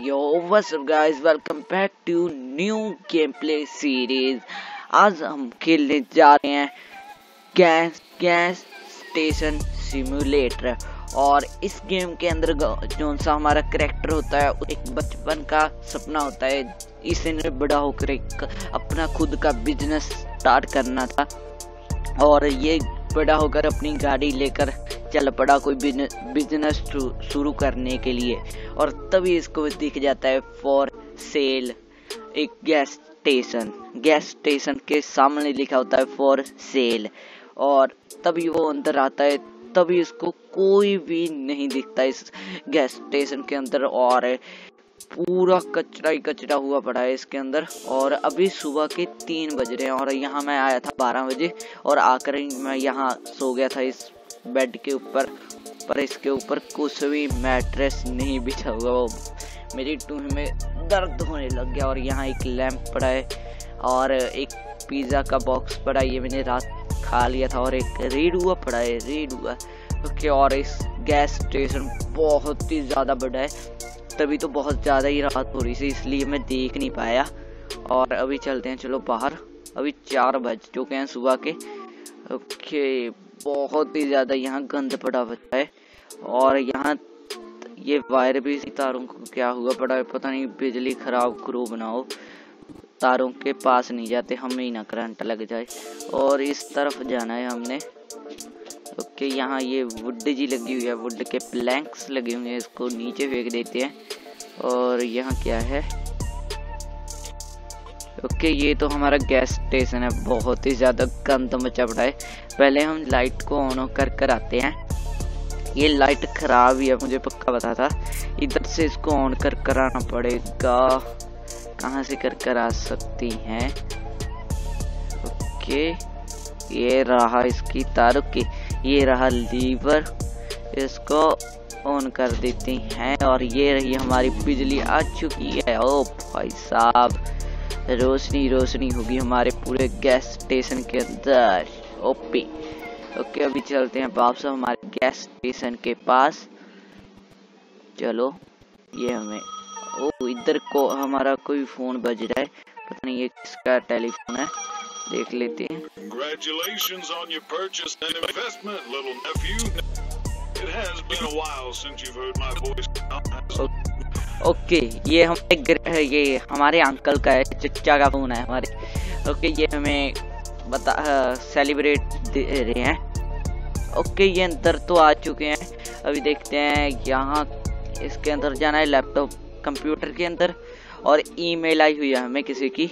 Yo, what's up guys? Welcome back to new gameplay series। आज हम खेलने जा रहे हैं गैस स्टेशन सिमुलेटर। और इस गेम के अंदर जो सा हमारा कैरेक्टर होता है, एक बचपन का सपना होता है इसे बड़ा होकर एक अपना खुद का बिजनेस स्टार्ट करना था। और ये बड़ा होकर अपनी गाड़ी लेकर चल पड़ा कोई बिजनेस शुरू करने के लिए। और तभी इसको दिख जाता है फॉर सेल एक गैस स्टेशन के सामने लिखा होता है फॉर सेल। और तभी वो अंदर आता है, तभी इसको कोई भी नहीं दिखता इस गैस स्टेशन के अंदर। और पूरा कचरा ही कचरा हुआ पड़ा है इसके अंदर। और अभी सुबह के 3 बज रहे हैं और यहाँ मैं आया था 12 बजे और आकर मैं यहाँ सो गया था इस बेड के ऊपर। पर इसके ऊपर कुछ भी मैट्रेस नहीं बिछा हुआ। मेरी टूह में दर्द होने लग गया। और यहाँ एक लैंप पड़ा है और एक पिज़्ज़ा का बॉक्स पड़ा है, ये मैंने रात खा लिया था। और एक रेड हुआ पड़ा है, ओके। और इस गैस स्टेशन बहुत ही ज़्यादा बड़ा है, तभी तो बहुत ज़्यादा ही रात हो रही थी इसलिए मैं देख नहीं पाया। और अभी चलते हैं, चलो बाहर। अभी 4 बज चुके हैं सुबह के। ओके, बहुत ही ज़्यादा यहाँ गंद पड़ा हुआ है। और यहाँ ये वायर भी तारों को क्या हुआ पड़ा है पता नहीं, बिजली खराब करो बनाओ, तारों के पास नहीं जाते, हमें ही ना करंट लग जाए। और इस तरफ जाना है हमने। ओके, यहाँ ये वुड जी लगी हुई है, वुड के प्लैंक्स लगे हुए हैं, इसको नीचे फेंक देते हैं। और यहाँ क्या है? ओके, ये तो हमारा गैस स्टेशन है, बहुत ही ज़्यादा गंद मचा पड़ा है। पहले हम लाइट को ऑन कर आते हैं। ये लाइट खराब ही है, मुझे पक्का पता था। इधर से इसको ऑन कर आना पड़ेगा। कहाँ से कर आ सकती हैं? ओके, ये रहा इसकी तार की, ये रहा लीवर, इसको ऑन कर देते हैं। और ये रही हमारी बिजली आ चुकी है। ओ भाई साहब, रोशनी होगी हमारे पूरे गैस स्टेशन के अंदर। ओके, अभी चलते हैं वापस हमारे गैस स्टेशन के पास। चलो, ये हमें इधर को हमारा कोई फोन बज रहा है, पता नहीं ये किसका टेलीफोन है, देख लेते हैं। Congratulations on your purchase and investment, little nephew. It has been a while since you've heard my voice. Okay, ये हमारे अंकल का है, चचा का फोन है हमारे। ओके, ये हमें सेलिब्रेट दे रहे हैं। ओके, ये अंदर तो आ चुके हैं। अभी देखते हैं, यहाँ इसके अंदर जाना है, लैपटॉप कंप्यूटर के अंदर। और ईमेल आई हुई है हमें किसी की।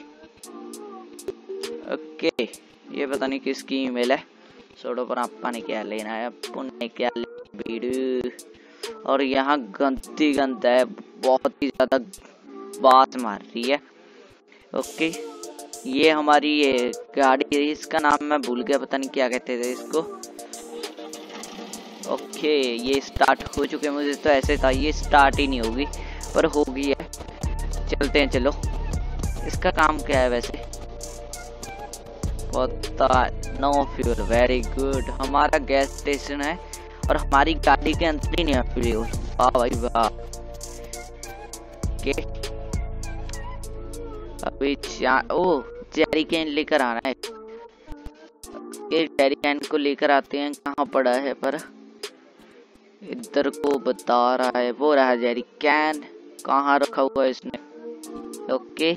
ओके, ये पता नहीं किसकी ईमेल है, छोड़ो, पर आपा ने क्या लेना है, पुण्य क्या ले। और यहाँ गंदी गंद है, बहुत ही ज्यादा बात मार रही है। ओके, ये हमारी ये गाड़ी है, इसका नाम मैं भूल गया, पता नहीं क्या कहते थे इसको। ओके, ये स्टार्ट हो चुके हैं, मुझे तो ऐसे था ये स्टार्ट ही नहीं होगी, पर होगी है। चलते हैं, चलो। इसका काम क्या है वैसे पता नो फ्यूल, वेरी गुड। हमारा गैस स्टेशन है और हमारी गाड़ी के अंदर ही नहीं है फ्यूल। वाह भाई वाह। ओके, अभी जेरी कैन लेकर आना है। ये जेरी कैन को लेकर आते हैं, कहाँ पड़ा है, पर इधर को बता रहा है, वो रहा जेरी कैन, कहाँ रखा हुआ है इसने। ओके,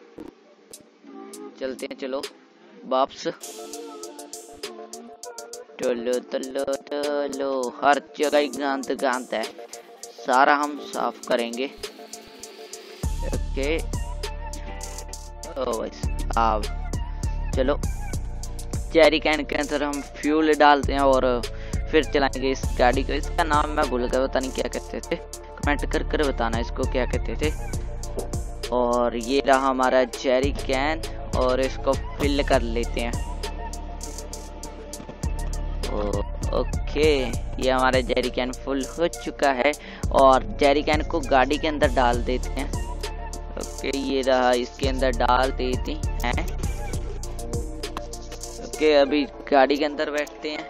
चलते हैं, चलो वापस। टलो, हर जगह ही गंद है, सारा हम साफ करेंगे। ओके, अब चलो, जेरी कैन के अंदर हम फ्यूल डालते हैं और फिर चलाएंगे इस गाड़ी को। इसका नाम मैं भूल गया, पता नहीं क्या कहते थे, कमेंट कर बताना इसको क्या कहते थे। और ये रहा हमारा जेरी कैन, और इसको फिल कर लेते हैं। ओके, ये हमारा जेरी कैन फुल हो चुका है और जेरी कैन को गाड़ी के अंदर डाल देते हैं। ओके, ये रहा, इसके अंदर डाल देते हैं। ओके, अभी गाड़ी के अंदर बैठते हैं।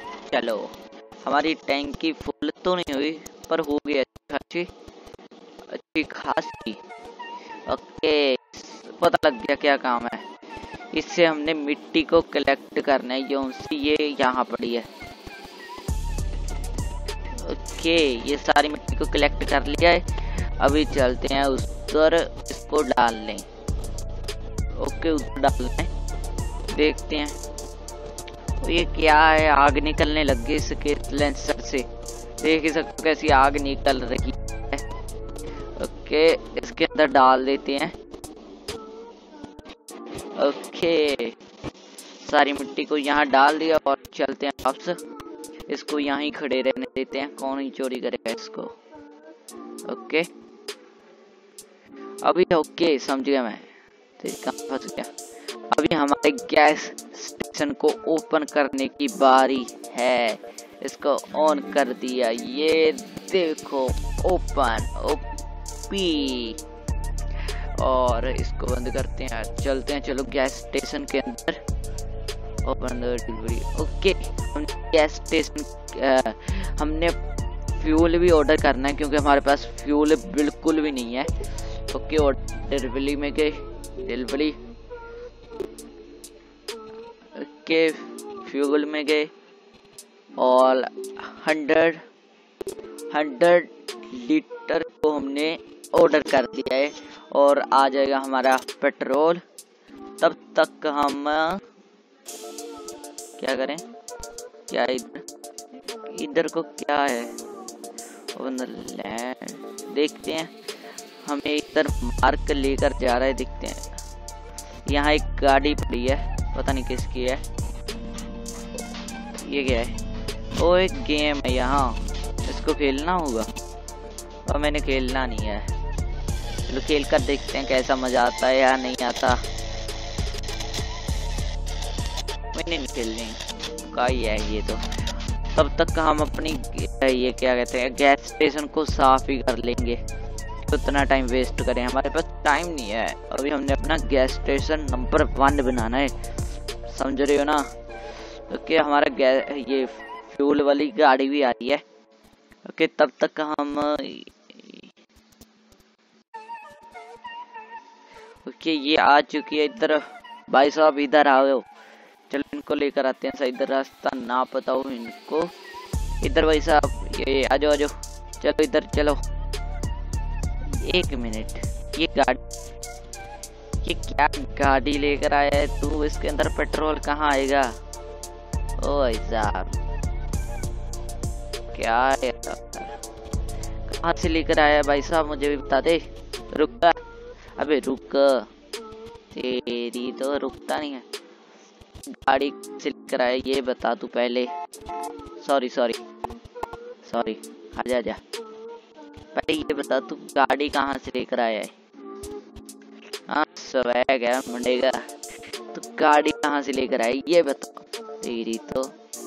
चलो, हमारी टैंकी फुल तो नहीं हुई पर हो गई अच्छी। अच्छी खासी। ओके, पता लग गया क्या काम है। इससे हमने मिट्टी को कलेक्ट करना है, ये यहाँ पड़ी है। ओके, ये सारी मिट्टी को कलेक्ट कर लिया है। अभी चलते हैं उस पर, इसको डाल लें। ओके, उधर डाल लें, देखते हैं। तो ये क्या है, आग निकलने लग गई इसके लेंसर से, देख ही सकते कैसी आग निकल रही है। ओके, इसके अंदर डाल देते हैं। ओके, सारी मिट्टी को यहाँ डाल दिया और चलते हैं वापस। इसको यहाँ ही खड़े रहने देते हैं, कौन ही चोरी करेगा इसको। ओके, अभी ओके समझ गया मैं, तो फंस गया। अभी हमारे गैस स्टेशन को ओपन करने की बारी है। इसको ऑन कर दिया, ये देखो ओपन ओपी। और इसको बंद करते हैं, चलते हैं। चलो गैस स्टेशन के अंदर, ओपन डिलीवरी। ओके, हम गैस स्टेशन हमने फ्यूल भी ऑर्डर करना है क्योंकि हमारे पास फ्यूल बिल्कुल भी नहीं है। ओके, और डिलीवरी में गए, डिलीवरी। ओके, फ्यूल में गए और 100 लीटर को हमने ऑर्डर कर दिया है और आ जाएगा हमारा पेट्रोल। तब तक हम क्या करें, क्या इधर को क्या है, लैंड देखते हैं। हमें इधर मार्क लेकर जा रहा है, देखते हैं। यहाँ एक गाड़ी पड़ी है, पता नहीं किसकी है। ये क्या है, वो एक गेम है यहाँ, इसको खेलना होगा और मैंने खेलना नहीं है। चलो खेल कर देखते हैं कैसा मजा आता है या नहीं आता। मैंने नहीं खेलनी का ही है ये तो। तब तक हम अपनी ये क्या कहते हैं गैस स्टेशन को साफ ही कर लेंगे। उतना टाइम वेस्ट करें, हमारे पास टाइम नहीं है। अभी हमने अपना गैस स्टेशन नंबर 1 बनाना है, समझ रहे हो ना। ओके, हमारा गैस ये फ्यूल वाली गाड़ी भी आ रही है। ओके, तब तक हम ओके ये आ चुकी है इधर। भाई साहब इधर आओ, चलो इनको लेकर आते हैं। इधर रास्ता ना पता हो इनको। इधर भाई साहब, ये आ जाओ आ जाओ, चलो इधर चलो। एक मिनट, ये क्या गाड़ी लेकर आया है तू? इसके अंदर पेट्रोल कहाँ आएगा? ओ भाई साहब, क्या है, कहाँ से लेकर आया भाई साहब, मुझे भी बता दे। रुक, अबे रुक, तेरी तो रुकता नहीं है। गाड़ी से लेकर आया ये बता तू पहले। सॉरी, आजा। पहले ये बता तू गाड़ी कहाँ से लेकर आया है? हाँ, स्वैग है मुंडेगा। तू गाड़ी कहाँ से लेकर आया ये बता। तेरी तो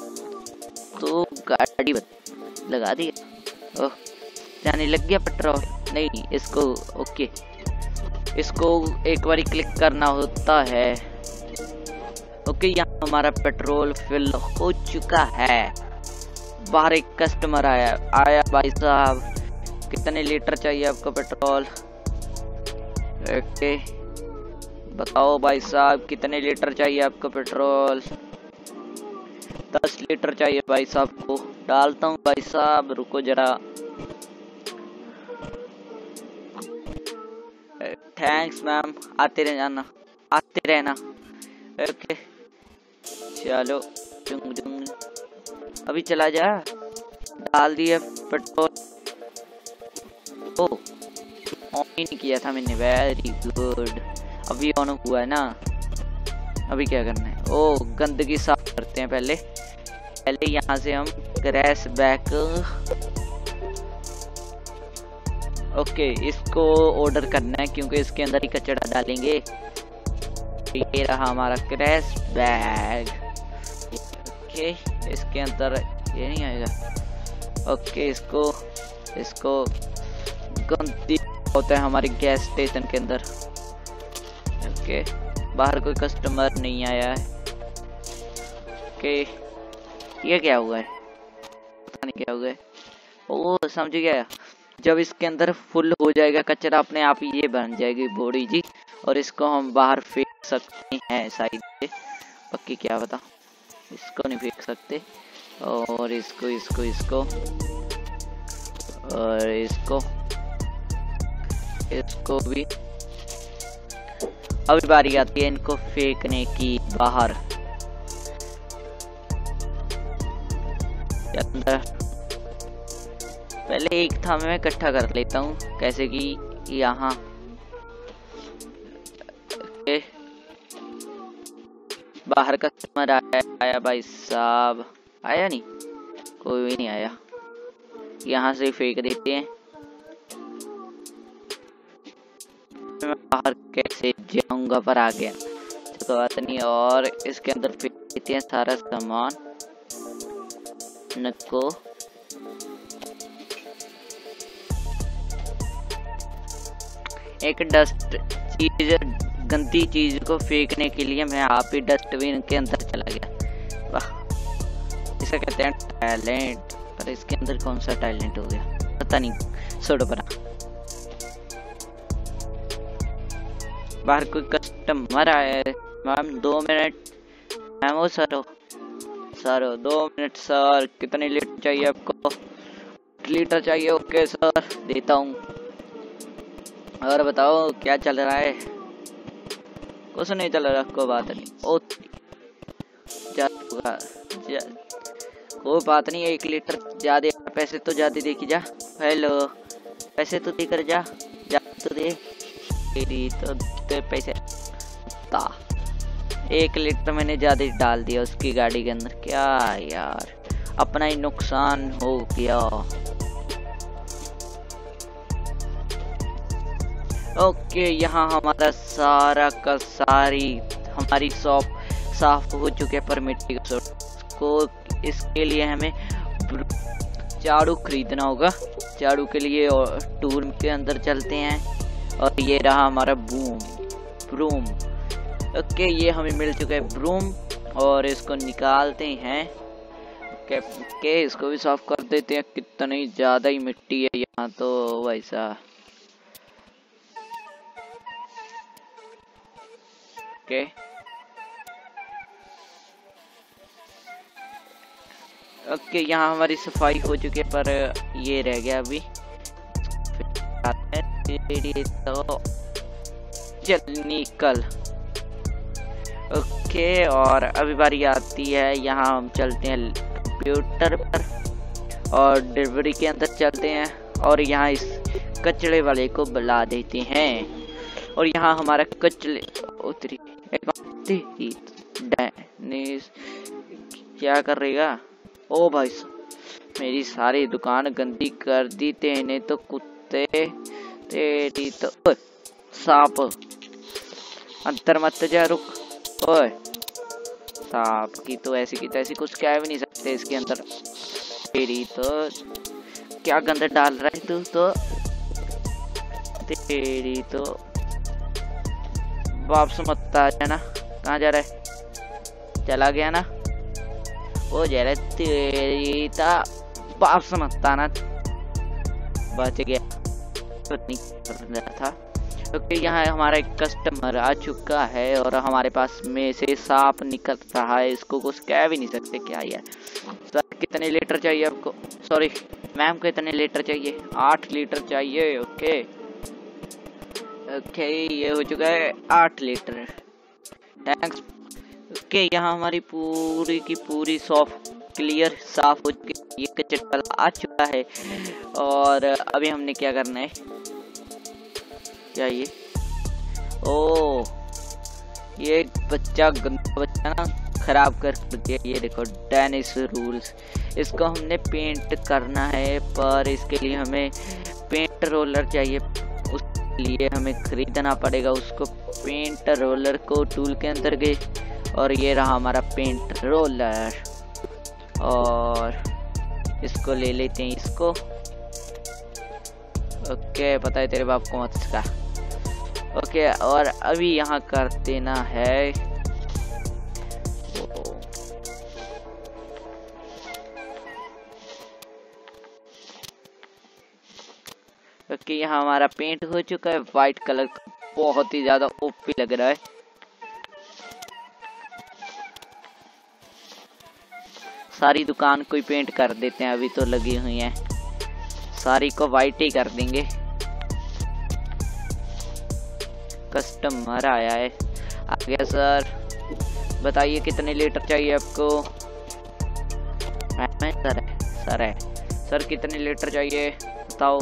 गाड़ी लगा दी। ओह, जाने लग गया पेट्रोल। नहीं, इसको ओके, इसको एक बारी क्लिक करना होता है। ओके, यहाँ हमारा पेट्रोल फिल हो चुका है। बाहर एक कस्टमर आया भाई साहब, कितने लीटर चाहिए आपको पेट्रोल? ओके, बताओ भाई साहब कितने लीटर चाहिए आपको पेट्रोल? 10 लीटर चाहिए भाई साहब को। डालता हूँ भाई साहब, रुको जरा। थैंक्स मैम, आते रहना। ओके, चलो अभी चला जा। डाल दिया पेट्रोल। ओ, ऑन ही नहीं किया था मैंने, वेरी गुड। अभी ऑन हुआ है ना। अभी क्या करना है? ओ, गंदगी साफ करते हैं पहले यहाँ से हम क्रैश बैक। ओके, इसको ऑर्डर करना है क्योंकि इसके अंदर ही कचरा डालेंगे। ये रहा हमारा क्रैश बैग। ओके, इसके अंदर ये नहीं आएगा। ओके, इसको गंदी होता है हमारे गैस स्टेशन के अंदर। ओके, बाहर कोई कस्टमर नहीं आया है। ओके, ये क्या हुआ है? पता नहीं क्या हुआ है। ओ, समझ गया, जब इसके अंदर फुल हो जाएगा कचरा अपने आप ये बन जाएगी बॉडी जी, और इसको हम बाहर फेंक सकते हैं साइड से, पक्की क्या बता, इसको नहीं फेंक सकते, और इसको इसको इसको और इसको इसको भी। अभी बारी आती है इनको फेंकने की बाहर। अंदर पहले एक था मैं इकट्ठा कर लेता हूँ, कैसे कि यहाँ बाहर कस्टमर आया भाई साहब, आया नहीं, कोई भी नहीं आया, यहाँ से फेंक देते हैं। मैं बाहर कैसे जाऊंगा, पर आ गया तो बात नहीं। और इसके अंदर फेंक देते हैं सारा सामान नको। एक डस्ट चीज, गंदी चीज को फेंकने के लिए मैं आप ही डस्टबिन के अंदर चला गया। वाह, इसे कहते हैं टैलेंट। पर इसके अंदर कौन सा टैलेंट हो गया पता नहीं, छोड़ो परा। बाहर कोई कस्टमर आया है। मैम 2 मिनट, मैम वो सर 2 मिनट सर, कितने लीटर चाहिए आपको? 8 लीटर चाहिए। ओके सर, देता हूँ। और बताओ क्या चल रहा है? कुछ नहीं चल रहा, कोई बात नहीं। ओ कोई बात नहीं, 1 लीटर ज्यादा, पैसे तो ज्यादा देखी जा। हेलो, पैसे तो देकर जा तो दे, तो पैसे 1 लीटर मैंने ज्यादा डाल दिया उसकी गाड़ी के अंदर। क्या यार, अपना ही नुकसान हो गया। ओके, यहाँ हमारा सारा का सारी हमारी शॉप साफ हो चुके पर मिट्टी को इसके लिए हमें झाड़ू खरीदना होगा। झाड़ू के लिए टूर के अंदर चलते हैं, और ये रहा हमारा ब्रूम। ओके, ये हमें मिल चुका है ब्रूम, और इसको निकालते हैं। ओके, इसको भी साफ कर देते हैं। कितनी ज्यादा ही मिट्टी है यहाँ तो वैसा। ओके, ओके, यहाँ हमारी सफाई हो चुकी है, पर ये रह गया अभी। तो चल निकल। ओके, और अभी बारी आती है, यहाँ हम चलते हैं कंप्यूटर पर और डिलीवरी के अंदर चलते हैं, और यहाँ इस कचड़े वाले को बुला देते हैं। और यहाँ हमारा कचड़े उतरी डेनिस क्या कर रहेगा? ओ भाई, मेरी सारी दुकान गंदी कर दी तेने तो, कुत्ते तेरी तो। सांप अंदर मत जा, रुक। ओए, सांप की तो ऐसी की तैसी कुछ कह भी नहीं सकते इसके अंदर। तेरी तो क्या गंद डाल रहा है तू तो, तेरी तो। वापस मत आ जाना। कहाँ जा रहा है? चला गया ना वो, जा रहा है। तेरी ता वापस मत आना। बच गया तो नहीं कर रहा था। क्योंकि यहाँ हमारा एक कस्टमर आ चुका है, और हमारे पास में से सांप निकल रहा है। इसको कुछ कह भी नहीं सकते। क्या यार, सर कितने लीटर चाहिए आपको? सॉरी मैम, कितने लीटर चाहिए? 8 लीटर चाहिए। ओके ओके, ये हो चुका है 8 लीटर। थैंक्स। ओके, यहाँ हमारी पूरी की पूरी शॉप क्लियर साफ हो चुकी है। ये कचरा आ चुका है, और अभी हमने क्या करना है? क्या ये? ओ, ये बच्चा गंदा बच्चा ना खराब कर दिया। ये देखो डेनिस रूल्स। इसको हमने पेंट करना है, पर इसके लिए हमें पेंट रोलर चाहिए। उसके लिए हमें खरीदना पड़ेगा उसको। पेंट रोलर को टूल के अंदर गए, और ये रहा हमारा पेंट रोलर, और इसको ले लेते हैं इसको। ओके, पता है तेरे बाप को मत सिखा। ओके, और अभी यहाँ कर देना है क्योंकि यहाँ हमारा पेंट हो चुका है वाइट कलर का, बहुत ही ज्यादा ओपी लग रहा है। सारी दुकान को ही पेंट कर देते हैं, अभी तो लगी हुई है, सारी को वाइट ही कर देंगे। कस्टमर आया है, आ गया सर, बताइए कितने लीटर चाहिए आपको? सर है सर, कितने लीटर चाहिए बताओ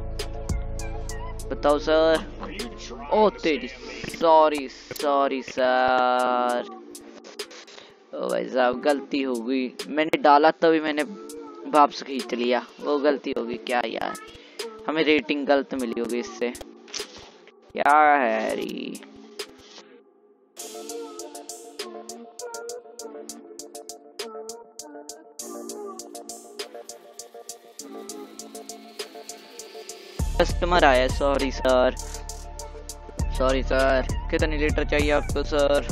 बताओ सर। ओ तेरी, सॉरी सॉरी सर, ओ भाई साहब गलती हो गई, मैंने डाला तभी मैंने वापस खींच लिया, वो गलती होगी क्या यार, हमें रेटिंग गलत मिली होगी इससे, क्या है री। कस्टमर आया, सॉरी सर, सॉरी सर, कितने लीटर चाहिए आपको सर?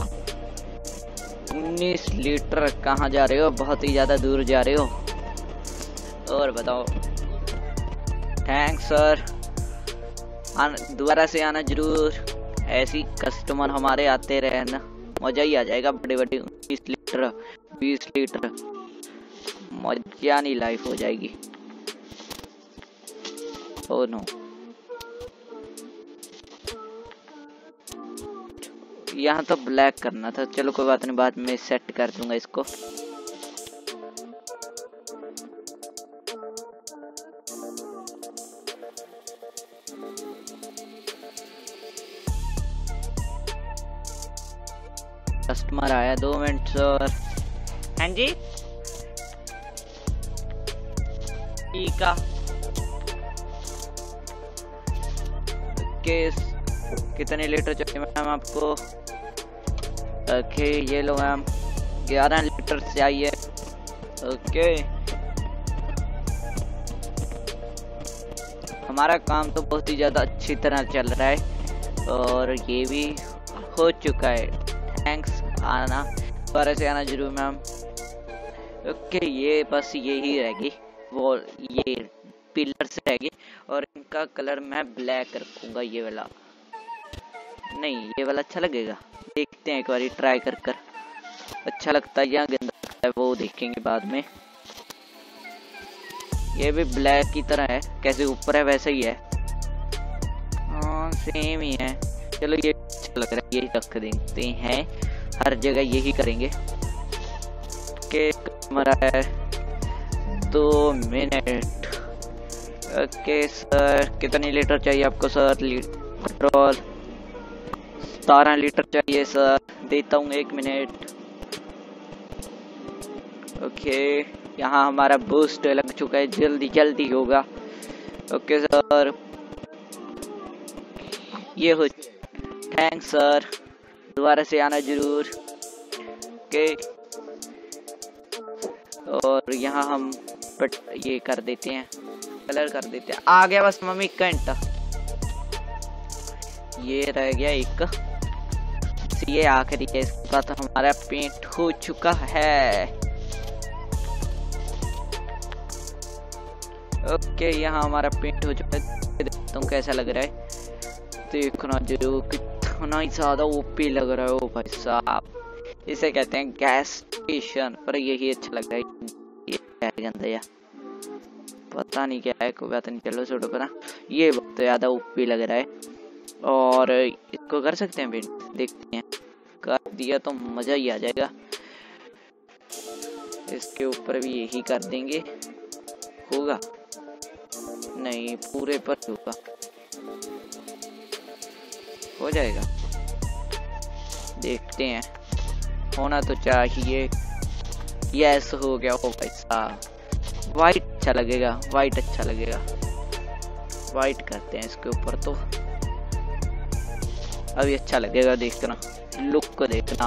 19 लीटर। कहाँ जा रहे हो? बहुत ही ज्यादा दूर जा रहे हो। और बताओ। थैंक्स सर, दोबारा से आना जरूर, ऐसी कस्टमर हमारे आते रहे ना, मजा ही आ जाएगा। बड़े बड़े 19 लीटर 20 लीटर, मजानी लाइफ हो जाएगी। ओह नो, यहाँ तो ब्लैक करना था, चलो कोई बात नहीं, बाद में सेट कर दूंगा इसको। कस्टमर आया, 2 मिनट सर। हाँ जी ठीक है, कितने लीटर चाहिए मैम आपको? ओके ये लो मैम, 11 लीटर चाहिए। ओके, हमारा काम तो बहुत ही ज़्यादा अच्छी तरह चल रहा है और ये भी हो चुका है। थैंक्स, आना दोबारा से आना जरूर मैम। ओके, ये बस यही रहेगी, वो ये पिलर से रहेगी और इनका कलर मैं ब्लैक रखूंगा। ये वाला नहीं, ये वाला अच्छा लगेगा, देखते हैं एक बार ट्राई कर कर, अच्छा लगता है या गंदा लगता है वो देखेंगे बाद में। ये भी ब्लैक की तरह है, कैसे ऊपर है वैसे ही है, हाँ सेम ही है। चलो ये अच्छा लग रहा है, यही रख देते हैं, हर जगह यही करेंगे। हमारा है 2 मिनट। ओके सर, कितने लीटर चाहिए आपको सर? पेट्रोल 17 लीटर चाहिए सर, देता हूँ 1 मिनट। ओके, यहाँ हमारा बूस्ट लग चुका है, जल्दी जल्दी होगा। ओके सर, ये हो, थैंक्स सर, दोबारा से आना जरूर। ओके, और यहाँ हम ये कर देते हैं, कलर कर देते हैं। आ गया बस मम्मी, 1 घंटा, ये रह गया एक, ये आखिरी है, इसके बाद हमारा पेंट हो चुका है। ओके, यहाँ हमारा पेंट हो चुका है, देखता हूँ कैसा लग रहा है, देखना जरूर, कितना ही ज्यादा ओपी लग रहा है। ओ भाई साहब, इसे कहते हैं गैस स्टेशन, पर यही अच्छा लग रहा है, ये गंदा या पता नहीं क्या है, कोई बात नहीं, चलो छोड़ो करा। ये बहुत ज्यादा ओपी लग रहा है और इसको कर सकते हैं पेंट, देखते हैं, कर दिया तो मजा ही आ जाएगा। इसके ऊपर भी यही कर देंगे, होगा नहीं, पूरे पर होगा, हो जाएगा, देखते हैं, होना तो चाहिए। यस हो गया। हो भाई साहब, वाइट अच्छा लगेगा, वाइट अच्छा लगेगा, वाइट करते हैं इसके ऊपर, तो अभी अच्छा लगेगा, देखना लुक को देखना।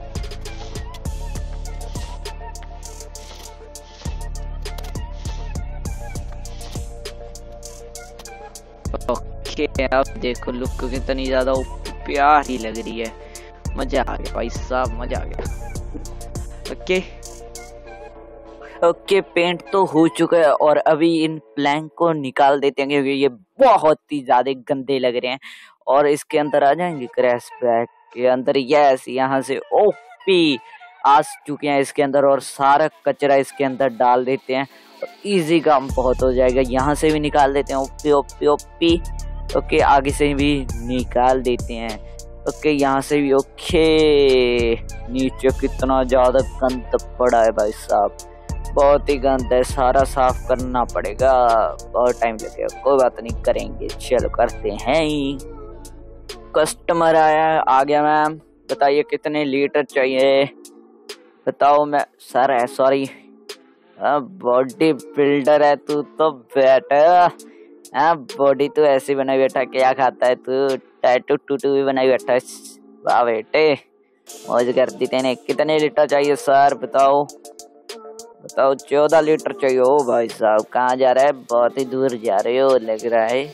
ओके, अब देखो लुक कितनी ज्यादा प्यारी लग रही है, मजा आ गया भाई साहब, मजा आ गया। ओके ओके, पेंट तो हो चुका है और अभी इन प्लैंक को निकाल देते हैं क्योंकि ये बहुत ही ज्यादा गंदे लग रहे हैं। और इसके अंदर आ जाएंगे क्रैश पैक के अंदर। यस, यहाँ से ओपी आ चुके हैं इसके अंदर और सारा कचरा इसके अंदर डाल देते हैं और इजी काम बहुत हो जाएगा। यहाँ से भी निकाल देते हैं ओपी ओपी ओपी। ओके, आगे से भी निकाल देते हैं। ओके, यहाँ से भी। ओके, नीचे कितना ज्यादा गंद पड़ा है भाई साहब, बहुत ही गंद है, सारा साफ करना पड़ेगा, बहुत टाइम लगेगा। कोई बात नहीं, करेंगे, चलो करते हैं। कस्टमर आ गया मैम, बताइए कितने लीटर चाहिए, बताओ। मैं सर है, सॉरी, बॉडी बिल्डर है तू तो बेटा। बॉडी तो ऐसी बनाई बैठा, क्या खाता है तू, टैटू टूटू भी बनाई बैठा। वाह बेटे, मौज कर दी तेने। कितने लीटर चाहिए सर, बताओ बताओ। 14 लीटर चाहिए। ओ भाई साहब, कहाँ जा रहा है, बहुत ही दूर जा रहे हो लग रहा है।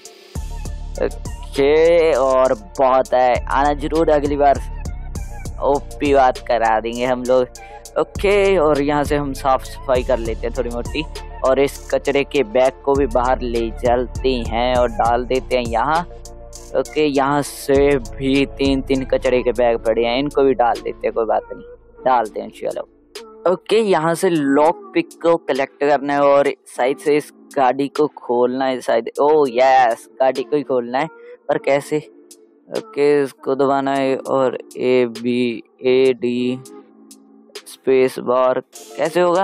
ओके, और बहुत है, आना जरूर अगली बार, ओपी बात करा देंगे हम लोग। ओके, और यहाँ से हम साफ सफाई कर लेते हैं थोड़ी मोटी और इस कचरे के बैग को भी बाहर ले चलते हैं और डाल देते हैं यहाँ। ओके, यहाँ से भी 3-3 कचरे के बैग पड़े हैं, इनको भी डाल देते हैं, कोई बात नहीं, डालते हैं, चलो। ओके, यहाँ से लॉक पिक को कलेक्ट करना है और साइड से इस गाड़ी को खोलना है शायद। ओ यस, गाड़ी को ही खोलना है, पर कैसे। ओके, इसको दबाना है और ABAD स्पेस बार, कैसे होगा।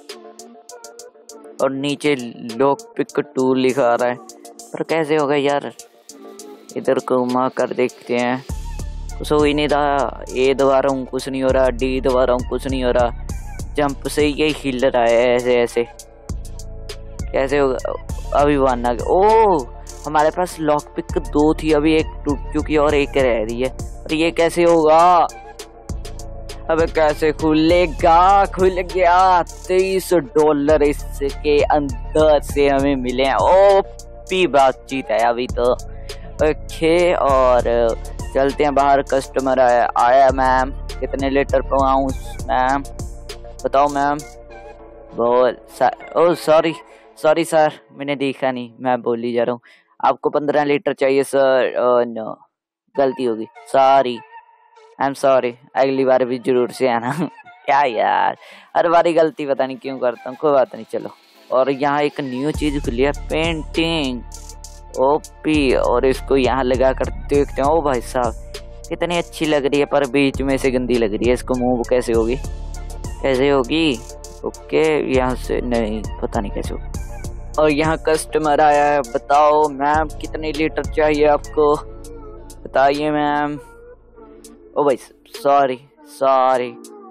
और नीचे लॉक पिक टूल लिखा रहा है, पर कैसे होगा यार। इधर घुमा कर देखते हैं, कुछ हो ही नहीं रहा। A दबा रहा हूँ, कुछ नहीं हो रहा। D दबा रहा हूँ, कुछ नहीं हो रहा। जंप से ये हिल रहा है ऐसे ऐसे, कैसे होगा। अभी बनना, ओ हमारे पास लॉक पिक 2 थी, अभी एक टूट चुकी है और एक रह रही है। और ये कैसे होगा, अबे कैसे खुलेगा। खुल गया, $23 इसके अंदर से हमें मिले हैं। ओपी बातचीत है अभी तो। ओके, और चलते हैं बाहर। कस्टमर आया मैम, कितने लीटर पवाऊं मैम, बताओ मैम। बोल ओ सॉरी सॉरी सर, मैंने देखा नहीं, मैं बोल ही जा रहा हूँ। आपको 15 लीटर चाहिए सर। नो, गलती होगी, सॉरी, आई एम सॉरी, अगली बार भी जरूर से आना। क्या यार, हर बारी गलती पता नहीं क्यों करता हूँ, कोई बात नहीं, चलो। और यहाँ एक न्यू चीज खुली है, पेंटिंग ओपी, और इसको यहाँ लगा कर देखते हैं। ओ भाई साहब, कितनी अच्छी लग रही है, पर बीच में से गंदी लग रही है। इसको मूव कैसे होगी, कैसे होगी। ओके, यहाँ से नहीं, पता नहीं कैसे होगी। और यहाँ कस्टमर आया है, बताओ मैम कितने लीटर चाहिए आपको, बताइए मैम। ओ भाई सॉरी सॉरी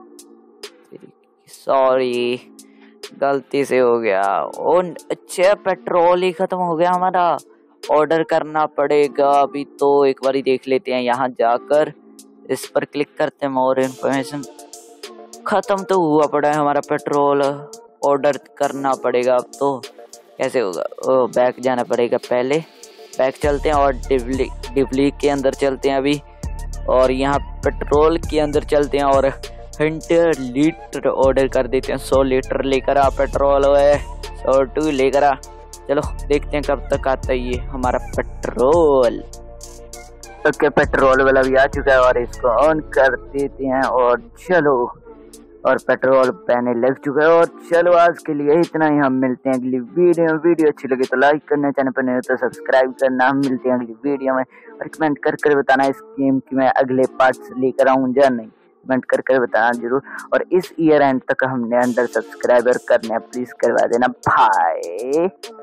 सॉरी, गलती से हो गया। ओ अच्छा, पेट्रोल ही खत्म हो गया हमारा, ऑर्डर करना पड़ेगा अभी तो। एक बार देख लेते हैं, यहाँ जाकर इस पर क्लिक करते हैं, मोर इन्फॉर्मेशन। खत्म तो हुआ पड़ा है हमारा पेट्रोल, ऑर्डर करना पड़ेगा अब तो, कैसे होगा। ओ बैक जाना पड़ेगा पहले, बैक चलते हैं और डिवली के अंदर चलते हैं अभी, और यहाँ पेट्रोल के अंदर चलते हैं और 100 लीटर ऑर्डर कर देते हैं। 100 लीटर लेकर आ पेट्रोल, है 102 लेकर आ। चलो देखते हैं कब तक आता है ये हमारा पेट्रोल। ओके, पेट्रोल वाला भी आ चुका है और इसको ऑन कर देते हैं और चलो, और पेट्रोल पहने लग चुका है। और चलो आज के लिए इतना ही, हम मिलते हैं अगली वीडियो अच्छी लगे तो लाइक करना, चैनल पर नहीं तो सब्सक्राइब करना। हम मिलते हैं अगली वीडियो में, और कमेंट कर बताना इस गेम की मैं अगले पार्ट्स लेकर आऊँ या नहीं, कमेंट कर बताना जरूर। और इस ईयर एंड तक हमने 100 सब्सक्राइबर करने, प्लीज करवा देना भाई।